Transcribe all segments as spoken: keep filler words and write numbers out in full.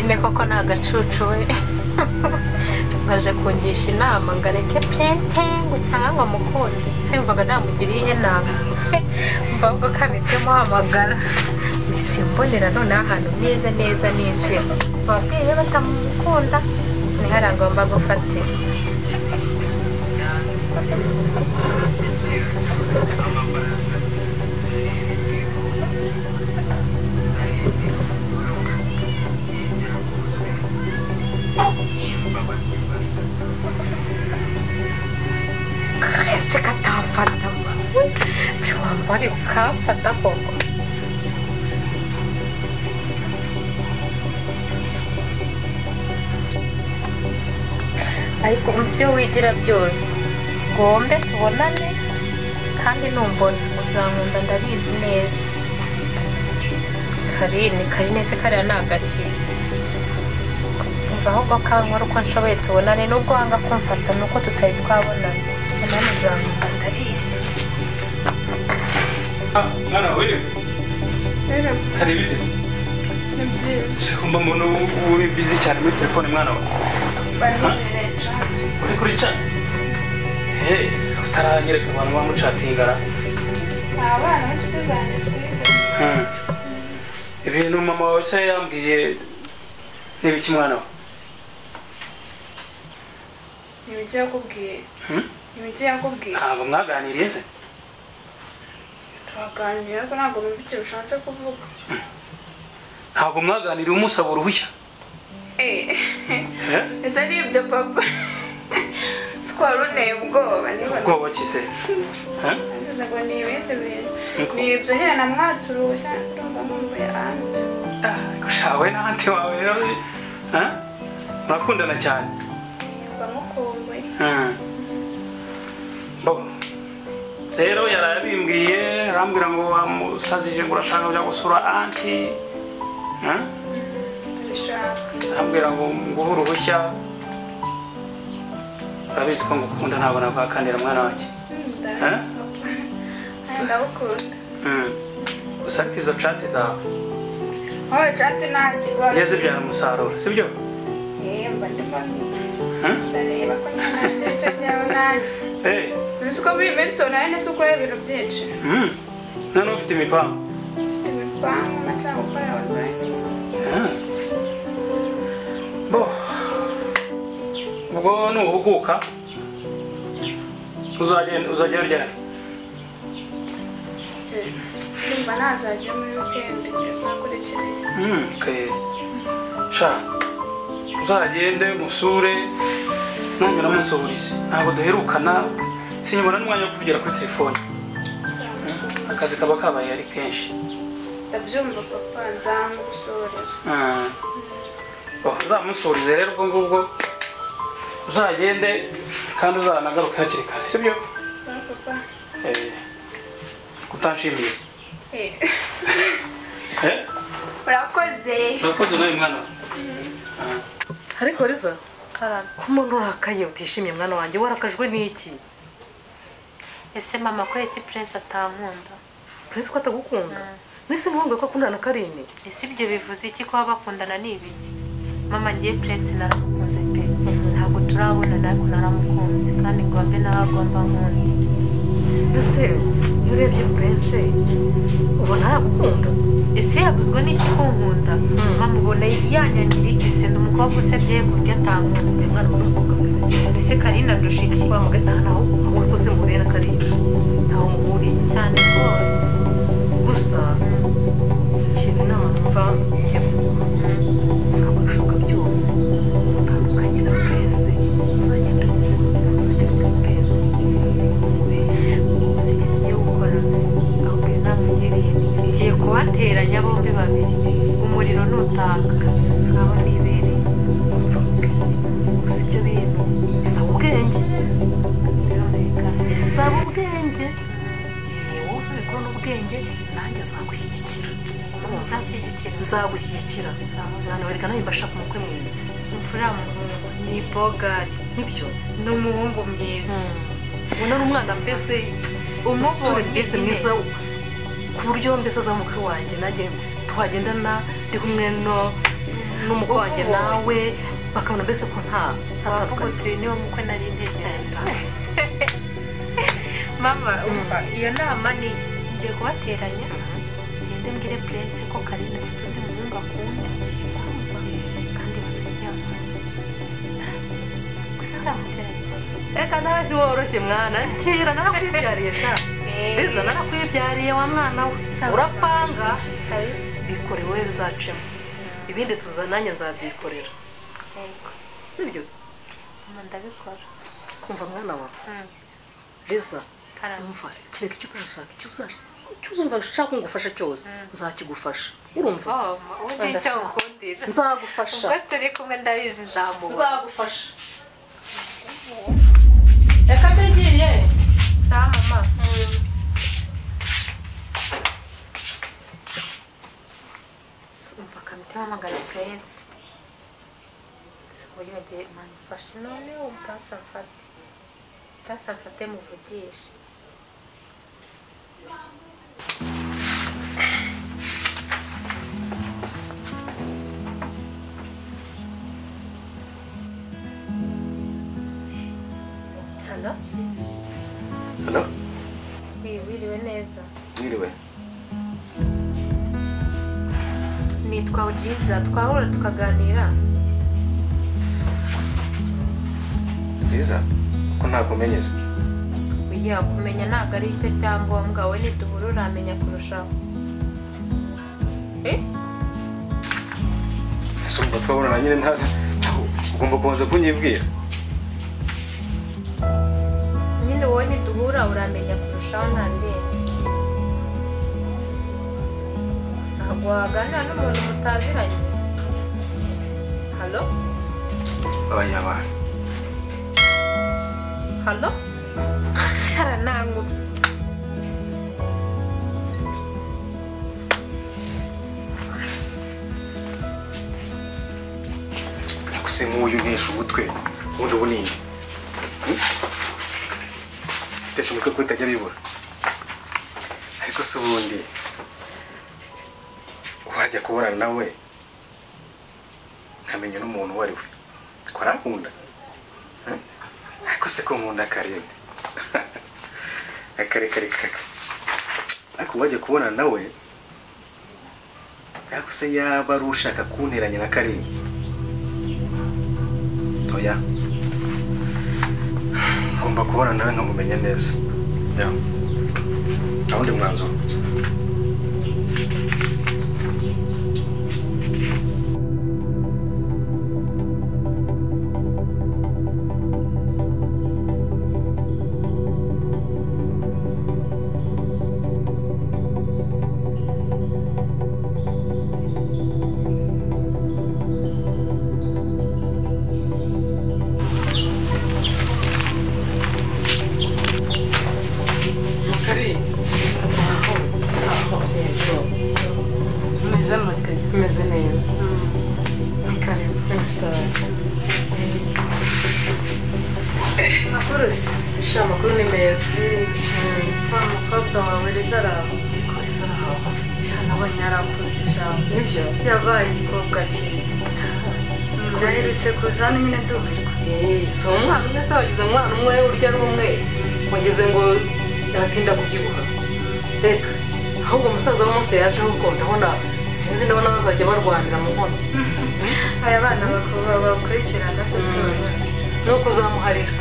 Karine koko nagacucu we ngaje kungisha inama ngareke Prince ngo cyangwa mukunde simvaga namugiriye inama mvavuga kabitemo hamagara misimbonera none ahantu neza neza ninjira ababyeyi batamukunda ni harangomba gufatira Ese katafata wambari ukafata koko ariko ibyo wigira byose ngombe tubonane kandi numbona uzankunda ndabizi neza Karine Karine se kariya nagaki ahubwo kankora uko nshoboye tubonane nubwo wanga kumfata nuko tutari twabonana nani uzankunda ndabizi ah mwana wewe hari biteze Kumba mbona uri busy cyane muri telefone mwana wa uri kuri chat hey utaranyereka abantu bamucatingara abana batuzanye twiga ibintu mama wawe se yambwiye n'ibiki mwana wa nibiki yakubwiye nibiki yakubwiye ntabwo mwaganiriye se twaganiriye ariko ntabwo numva icyo bishatse kuvuga ntabwo mwaganiriye umusaba uruhushya eh ese ari ibyo papa square uneye ubwoba niba ubwoba kise eh nziza ngo ni ibindi bintu ni ibyo nyine namwatse uruhushya ndumva nkumbuye andi ah gushawe n'anti wawe rero eh murakundana cyane bamukumbuye bo rero yarabimbwiye arambwira ngo wamusazije ngo urashaka kujya gusura anti eh ndabishaka arambwira ngo nguhe uruhushya urabizi ko ngukunda ntabwo nabwakanira mwana wanjye eh ndagukunda gusa ariko izo chat zawe aho chat nta kibazo yeze byara umusaruro sibyo eh mba ndibona ndareba ko nyine icyo byawe nanjye eh nzi ko buri minsi onane se ukora ibintu byinshi none ufite imipango ufite imipango macanga ukora online bo ubwo nuhuguka uzagenda uzagera ryari ndumva nazajya muri weekend nzakurikirana okay sha uzagende musure nanjye namunsuburize ntabwo duherukana sinyibona n'umwanya wo kuvugira kuri telefone akazi kaba kabaye ari kenshi ndabyumva papa nzamusoreza uzamusurize rero ubwo ngubwo uzagende kandi uzanagaruke hakiri kare sibyo papa kutanshimiye urakoze urakoze nawe mwana ariko riza karana umuntu urakaye utishimye mwana wanjye warakajwe n'iki ese mama ko iki Prince atankunda Prince ko atagukunda nise muhungu ko akundana na Karine ese ibyo bivuze iki ko bakundana n'ibiki mama ngiye Prince naramukunze pe ntabwo turabona nako naramukunze kandi ngo mbe nagomba nkundi ese urebye Prince ubona yagukunda ese yabuzwe n'iki kunkunda mama ubona yanyangira iki se ndumukobwa usebye kurya atankunda mwana w'umukobwa mwiza cyane ese Karine adushiki kwa mugana naho aho twose muri na Karine ntaho muri cyane rwose gusa kintu namva cyo usabashoka byose utandukanye na Prince uzagenda uzagenda kuri Prince ubeshya usigiye gukora ahubwo namugiriye ngiye kubateranya bombi babiri umuriro nutanga aho nibereye mvuga gusa ibyo bintu bisaba ubwenge bisaba ubwenge wowe uzabikora n'ubwenge nanjye azagushyigikira uzashyigikira nzagushyigikira mwana wereka nawe mbashaka umukwe mwiza imfura muhungu ni bogari nibyo ni umuhungu mwiza ubona ari umwana mbese umubonye mbese mwiza ku buryo mbese azamuka wanjye nanjye twagendana ndi kumwe no n'umukwe wanjye nawe bakabona mbese ko nta wavuga utuye niwo mukwe nari ntegereje mama umva iyo nama ni ngiye kubateranya ngende mbwire Prince ko Karine afite undi muhungu akunda kandi bakaryama gusa nzamuteranya reka nawe ntiworoshye mwana kera narakwibyariye sha Liza narakwibyariye wa mwana we urapanga bikore wowe bizacemo ibindi tuzananye nzabyikorera sibyo ndabikora kumva mwana wawe Liza umva kireka icyo utashaka icyo uzashaka icyo uzumva ushaka ngufasha cyose nzakigufasha urumva undi icyo ukundira nzagufasha ubwo turi kumwe ndabizi nzamubona nzagufasha reka mbegiye sawa mama umva kamite wamagana Prince uyongeye manufashe none ubasa mfate ubasa mfate muvugishe Halo? Halo? Wiriwe neza. Wiriwe. Nitwa Ujiza, twahura tukaganira. Ujiza? Ko ntakumenyeza? Oya, kumenya ntabwo ari icyo cyangombwa, we niduhura uramenya kurushaho. Eh? Sumva twabona nyine nta ugomba kubanza kunyibwira. Nyine wowe niduhura uramenya kurushaho nta ndende. Ntabwo waganira n'umuntu mutaziranye. Halo? Oya bana. Halo? Nangubye. Nakuse nk'uyu ntesha umutwe ubundi bunini. Tesha umutwe ko itajya bibura. Ariko se ubundi wajya kubonana nawe nkamenya n'umuntu wari we. Ko arankunda. Ariko se ko nkunda Karine. Akare kare kare. Ariko wajya kubonana nawe ariko se yaba ari ushaka kunteranya na Karine. Oya. Ngomba kubona nawe nkamumenya neza. Ya. Awundi mwanzo. Umeze neza. Karibu. Makuru se? Sha makuru ni meza. Wa mukobwa wawe Liza araho. Liza araho. Sha nabonye yarakuze sha. Nibyo? Yabaye igikobwa cyiza. Naherutse kuzana nyine ndumirwa. Eh, so umwana umwe se wagize umwana umwe urya ari umwe. Wagize ngo yatinda kubyibuha. Reka. Ahubwo umusaza w'umunsi yaje ahubwo ndabona sinzi ndabona bazajya barwanira mu nkono. Aya bana bakaba bakurikirana se sinabona. Nuko uzamuharira.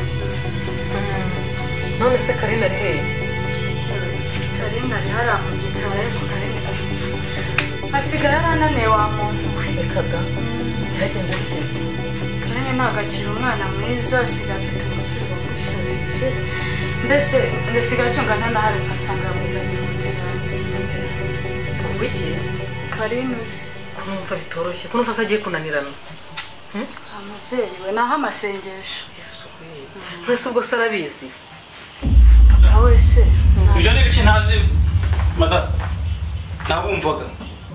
None se Karine ari hehe? Karine ari hariya mu gikari ariko Karine asigaye arananiye wa muntu we. Reka da. Byagenze biteze. Karine ntabwo akiri umwana mwiza asigaye afite umusore wamusajije. Mbese asigaye acungana nawe ugasanga yamuzanye mu nzira yanjye. Wiki? Karine uzi. Kumva bitoroshye. Kumva se agiye kunanirana. Umubyeyi we naho amasengesho. Yesu we. Mbese ubwo se arabizi? Papa wese. Ibyo ni ibiki ntazi madame. Nabumvaga.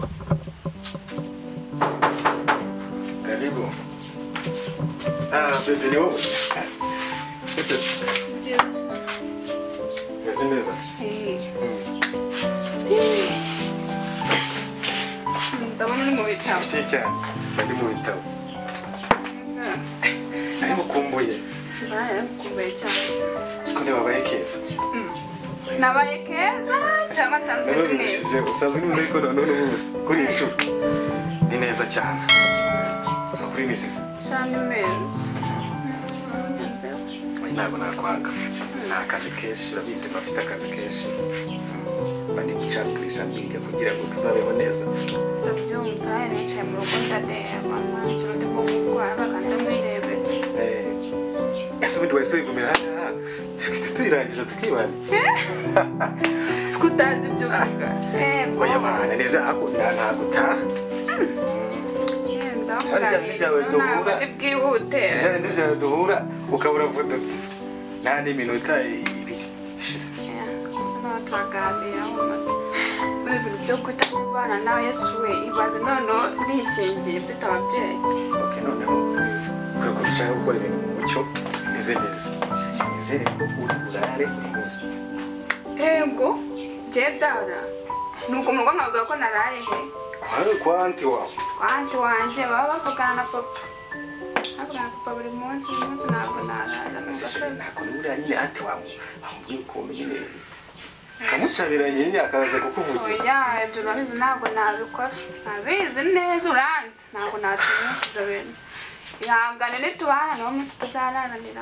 Karibu. Ah, bebe ni wowe. Meze neza. Ndabona uri mu bitaro. Cyane cyane. Ndi mu bitaro. wabaye keza nabaye keza cyangwa nsanzwe ndi mwiza usanzwe ni mwiza ariko none ubuze kuri iyi shuri ni neza cyane kuri misisi cyane meza ntabwo nakwanga ni akazi kenshi urabizi bafite akazi kenshi bari gucagurisha mbiga kugira ngo tuzabeho neza ndabyumva nicaye mu rugo ndareba ntacyo ndi gukora bakanze mwirebera ese ubundi wahise wigumira aha tukita tuyirangiza tukibana siko utazi ibyo uvuga oya bana neza ntabwo utaha ntabwo ndi bwihute ibyo byawe duhura ukaba uravudutse nta n'iminota ibiri ishize turaganiraho ibintu byo kwita ku bana nawe yesu we ibanze noneho nishingiye mfite ababyeyi oke noneho ukwiye kurushaho gukora ibintu mu mucyo bimeze neza nizere ko uri burare uyu munsi ego jedara nuko mu rugo nkavuga ko naraye he kwa anti wawe kwa anti wanjye baba bavugana na papa bavugana na papa buri munsi buri munsi ntabwo narara ntabwo nibura nyine anti wawe amubwira ukuntu nyine kamucabiranye nyine akaza kukuvugira oya ibyo urabizi ntabwo nabikora nabizi neza uranze ntabwo natinya ibyo bintu ihangane nitubana niwo munsi tuzarananira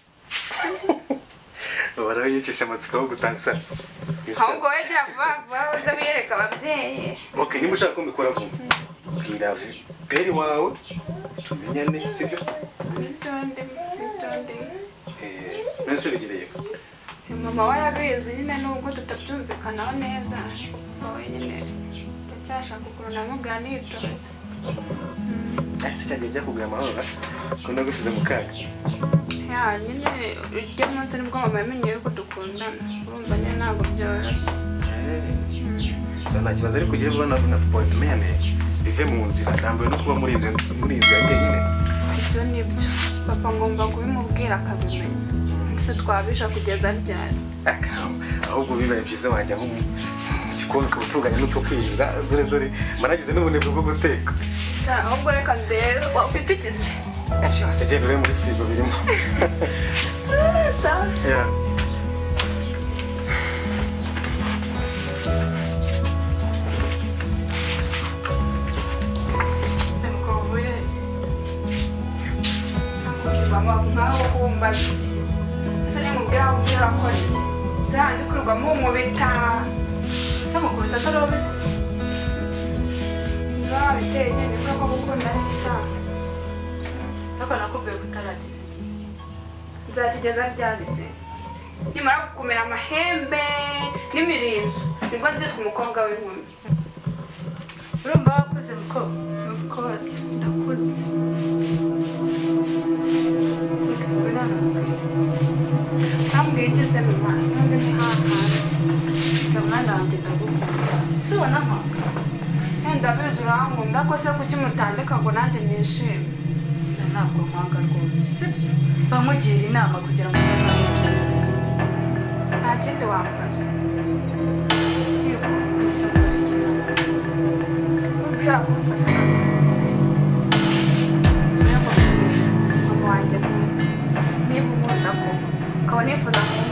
baraho yicisha amatsiko aho gutanga sasa ahubwo wegera vuba vuba uze wiyereka ababyeyi ok niba ushaka ko mbikora vuba bwira peri wawe tumenyane sibyo nibyo ndimo nibyo ndimo nese bigereye mama warabizi nyine nubwo tutabyumvikanaho neza wowe nyine ndacyashaka ukuntu namubwira nitonze ese cyagiye byakubwira amahoro ko nagusize mu kaga ya nyine ujya munsi nibwo mama yamenye yuko dukundana urumva nyine ntabwo byoroshye so nta kibazo ariko ugiye vuba na papa wawe tumenyane bive mu nzira ndambaye no kuba muri inzu muri inzu yanjye nyine ibyo nibyo papa ngomba kubimubwira akabimenya ndetse twabisha kugeza ryari ahubwo bibaye byiza wajya nko mu gikoni ukaba utunganya n'utwo kwirira dore dore managize n'ubunebwe bwo guteka ahubwo reka ndebe ufite ikizi byose genda ure muri firigo birimo sawa nkaho kumbaza iki ese nimubwira aho ugira akora iki se handi kurirwamo umubita ese mukunda atari wowe niba wabiteye nyine kubera ko gukunda ari icyaha ariko nakubwiye ko utarageza igihe nzakigeza ryari se nimara gukumira amahembe n'imirizo nibwo nzitwa umukobwa w'inkumi urumva wakuze mukobwa of course ndakuze ambwira igeze mu Rwanda ntabwo ni hahandi mwana wanjye ndagukunda ese ubona mpamvu wenda abizi urankunda ko se kuki mutandika ngo nanjye nishime ntabwo mpanga rwose sibyo bamugira inama kugira ngo utazamubona nta kindi wamfasha ese mufashe ikintu nanjye ushaka kumufasha mama wanjye niba umunda ko ukaba nifuza